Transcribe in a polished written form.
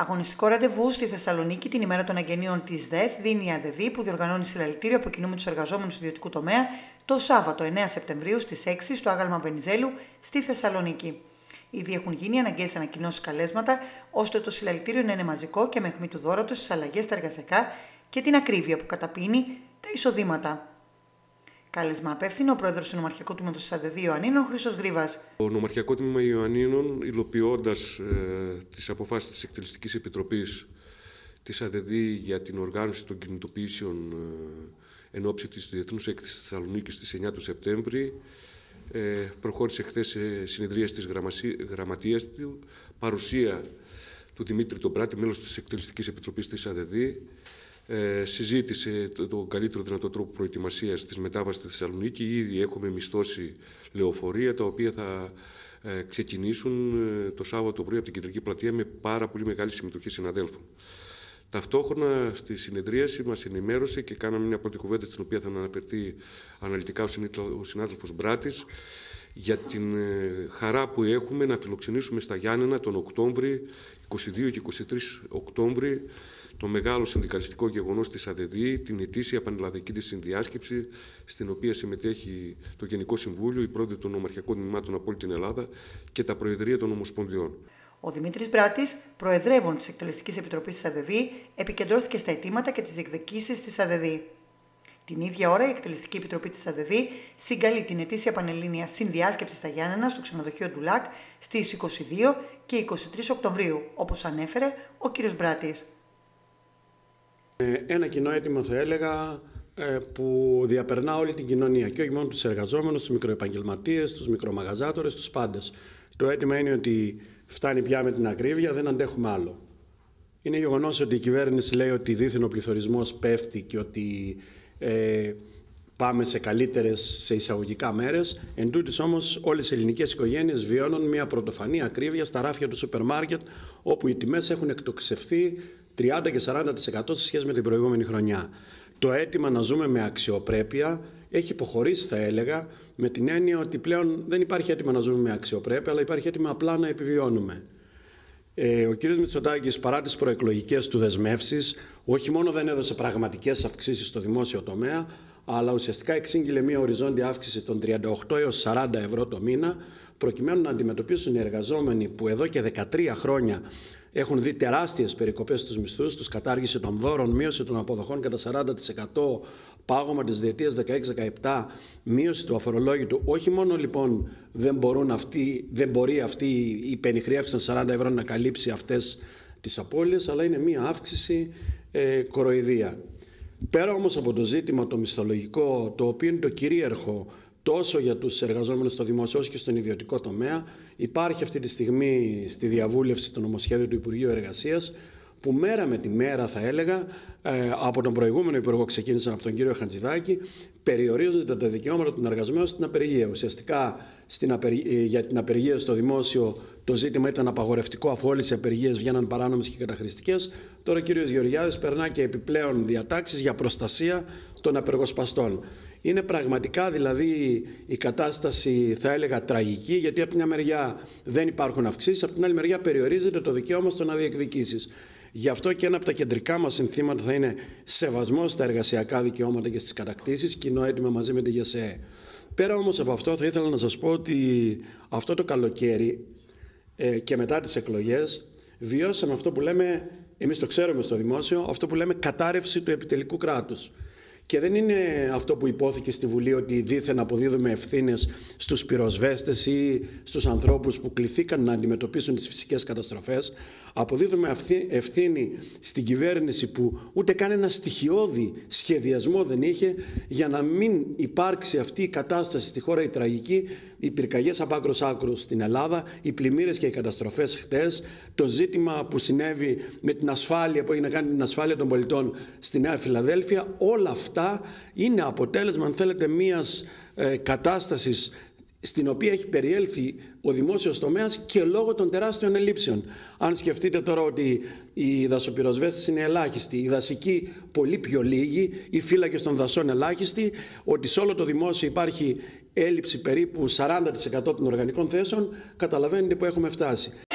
Αγωνιστικό ραντεβού στη Θεσσαλονίκη την ημέρα των εγγενείων της ΔΕΘ δίνει η ΑΔΕΔΗ, που διοργανώνει συλλαλητήριο από κοινού με τους εργαζόμενους του ιδιωτικού τομέα το Σάββατο 9 Σεπτεμβρίου στις 6 στο Άγαλμα Βενιζέλου στη Θεσσαλονίκη. Ήδη έχουν γίνει αναγκαίες ανακοινώσεις καλέσματα, ώστε το συλλαλητήριο να είναι μαζικό και με αιχμή του δώρατος στις αλλαγές στα εργασιακά και την ακρίβεια που καταπίνει τα εισοδήματα. Κάλεσμα απέφθηνε ο πρόεδρος του Νομαρχιακού Τμήματος της ΑΔΕΔΗ Ιωαννίνων, Χρήστος Γρήβας. Το Νομαρχιακό Τμήμα Ιωαννίνων, υλοποιώντας τις αποφάσεις της Εκτελεστικής Επιτροπής της ΑΔΕΔΗ για την οργάνωση των κινητοποιήσεων εν ώψη της Διεθνούς Έκθεσης της Θεσσαλονίκης στις 9 του Σεπτέμβρη, προχώρησε χθες σε συνεδρίες της γραμματείας του, παρουσία του Δημήτρη τον Πράτη, μέλος της Εκτελεστικής Επιτροπής της ΑΔΕΔΗ. Συζήτησε τον καλύτερο δυνατό τρόπο προετοιμασίας της μετάβασης στη Θεσσαλονίκη. Ήδη έχουμε μισθώσει λεωφορεία, τα οποία θα ξεκινήσουν το Σάββατο πρωί από την Κεντρική Πλατεία με πάρα πολύ μεγάλη συμμετοχή συναδέλφων. Ταυτόχρονα στη συνεδρίαση μας ενημέρωσε και κάναμε μια πρώτη κουβέντα, στην οποία θα αναφερθεί αναλυτικά ο συνάδελφος Μπράτης, για την χαρά που έχουμε να φιλοξενήσουμε στα Γιάννενα τον Οκτώβρη, 22 και 23 Οκτώβρη, το μεγάλο συνδικαλιστικό γεγονός της ΑΔΕΔΗ, την ετήσια πανελλαδική της συνδιάσκεψη, στην οποία συμμετέχει το Γενικό Συμβούλιο, οι πρόεδροι των Νομαρχιακών Τμήματων από όλη την Ελλάδα και τα Προεδρία των Ομοσπονδιών. Ο Δημήτρης Μπράτης, προεδρεύων της Εκτελεστικής Επιτροπής της ΑΔΕΔΗ, επικεντρώθηκε στα αιτήματα και τις διεκδικήσεις της ΑΔΕΔΗ. Την ίδια ώρα, η Εκτελεστική Επιτροπή της ΑΔΕΔΗ συγκαλεί την ετήσια πανελλήνια συνδιάσκεψη στα Γιάννενα στο ξενοδοχείο του ΛΑΚ στις 22 και 23 Οκτωβρίου, όπως ανέφερε ο κ. Μπράτης. Ένα κοινό αίτημα, θα έλεγα, που διαπερνά όλη την κοινωνία και όχι μόνο τους εργαζόμενους, τους μικροεπαγγελματίες, τους μικρομαγαζάτορες, τους πάντες. Το αίτημα είναι ότι φτάνει πια με την ακρίβεια, δεν αντέχουμε άλλο. Είναι γεγονός ότι η κυβέρνηση λέει ότι δήθεν ο πληθωρισμός πέφτει και ότι πάμε σε καλύτερες, σε εισαγωγικά μέρες. Εν τούτης όμως όλες οι ελληνικές οικογένειες βιώνουν μια πρωτοφανή ακρίβεια στα ράφια του σούπερ μάρκετ, όπου οι τιμές έχουν εκτοξευθεί 30 και 40% σε σχέση με την προηγούμενη χρονιά. Το αίτημα να ζούμε με αξιοπρέπεια έχει υποχωρήσει, θα έλεγα, με την έννοια ότι πλέον δεν υπάρχει αίτημα να ζούμε με αξιοπρέπεια, αλλά υπάρχει αίτημα απλά να επιβιώνουμε. Ο κ. Μητσοτάκης, παρά τις προεκλογικές του δεσμεύσεις, όχι μόνο δεν έδωσε πραγματικές αυξήσεις στο δημόσιο τομέα, αλλά ουσιαστικά εξήγηλε μια οριζόντια αύξηση των 38 έως 40 ευρώ το μήνα, προκειμένου να αντιμετωπίσουν οι εργαζόμενοι που εδώ και 13 χρόνια έχουν δει τεράστιες περικοπές στους μισθούς τους, κατάργηση των δώρων, μείωση των αποδοχών κατά 40%, πάγωμα της διετίας 16-17, μείωση του αφορολόγητου. Όχι μόνο λοιπόν δεν μπορεί αυτή η πενιχρή αύξηση των 40 ευρώ να καλύψει αυτές τις απώλειες, αλλά είναι μια αύξηση κοροϊδία. Πέρα όμως από το ζήτημα το μισθολογικό, το οποίο είναι το κυρίαρχο τόσο για τους εργαζόμενους στο δημόσιο όσο και στον ιδιωτικό τομέα, υπάρχει αυτή τη στιγμή στη διαβούλευση το νομοσχέδιο του Υπουργείου Εργασίας, που μέρα με τη μέρα, θα έλεγα, από τον προηγούμενο Υπουργό ξεκίνησαν από τον κύριο Χατζηδάκη, περιορίζονται τα δικαιώματα των εργαζομένων στην απεργία. Ουσιαστικά για την απεργία στο δημόσιο το ζήτημα ήταν απαγορευτικό, αφού όλες οι απεργίες βγαίναν παράνομες και καταχρηστικές. Τώρα ο κύριος Γεωργιάδης περνά και επιπλέον διατάξεις για προστασία των απεργοσπαστών. Είναι πραγματικά δηλαδή η κατάσταση, θα έλεγα, τραγική, γιατί από την μια μεριά δεν υπάρχουν αυξήσεις, από την άλλη μεριά περιορίζεται το δικαίωμα στο να διεκδικήσεις. Γι' αυτό και ένα από τα κεντρικά μας συνθήματα θα είναι σεβασμός στα εργασιακά δικαιώματα και στις κατακτήσεις, κοινό αίτημα μαζί με τη ΓΕΣΕ. Πέρα όμως από αυτό, θα ήθελα να σας πω ότι αυτό το καλοκαίρι και μετά τις εκλογές βιώσαμε αυτό που λέμε, εμείς το ξέρουμε στο δημόσιο, αυτό που λέμε κατάρρευση του επιτελικού κράτους. Και δεν είναι αυτό που υπόθηκε στη Βουλή, ότι δήθεν αποδίδουμε ευθύνες στους πυροσβέστες ή στους ανθρώπους που κληθήκαν να αντιμετωπίσουν τις φυσικές καταστροφές. Αποδίδουμε ευθύνη στην κυβέρνηση που ούτε καν ένα στοιχειώδη σχεδιασμό δεν είχε για να μην υπάρξει αυτή η κατάσταση στη χώρα, η τραγική, οι πυρκαγιές από άκρος άκρος στην Ελλάδα, οι πλημμύρες και οι καταστροφές χτες, το ζήτημα που συνέβη με την ασφάλεια, που έχει να κάνει την ασφάλεια των πολιτών στη Νέα Φιλαδέλφια. Όλα αυτά είναι αποτέλεσμα, αν θέλετε, μιας κατάστασης στην οποία έχει περιέλθει ο δημόσιος τομέας και λόγω των τεράστιων ελλείψεων. Αν σκεφτείτε τώρα ότι οι δασοπυροσβέστες είναι ελάχιστοι, οι δασικοί πολύ πιο λίγοι, οι φύλακες των δασών ελάχιστοι, ότι σε όλο το δημόσιο υπάρχει έλλειψη περίπου 40% των οργανικών θέσεων, καταλαβαίνετε που έχουμε φτάσει.